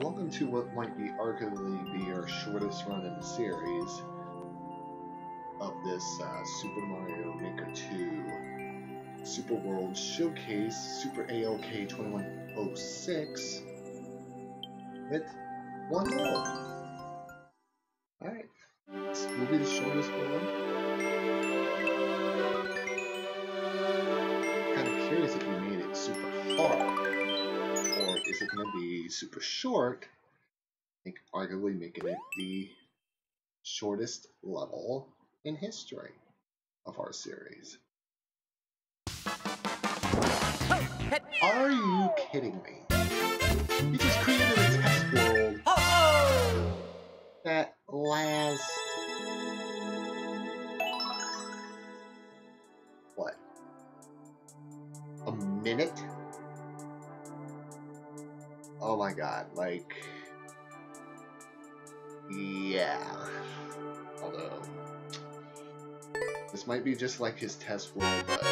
welcome to what might be arguably be our shortest run in the series of this Super Mario Maker 2 Super World Showcase Super ALk2106 with one world. Alright, this will be the shortest one. Kind of curious if you made it super hard. Or is it going to be super short? I think arguably making it the shortest level in history of our series. Are you kidding me? You just created a test world that lasts what? A minute? Oh my god, like, yeah. Although, this might be just like his test world, but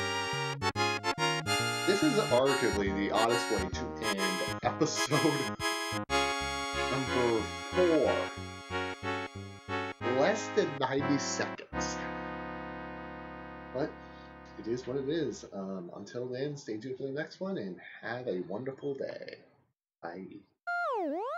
this is arguably the oddest way to end episode number 4. Less than 90 seconds. But it is what it is. Until then, stay tuned for the next one and have a wonderful day. Bye.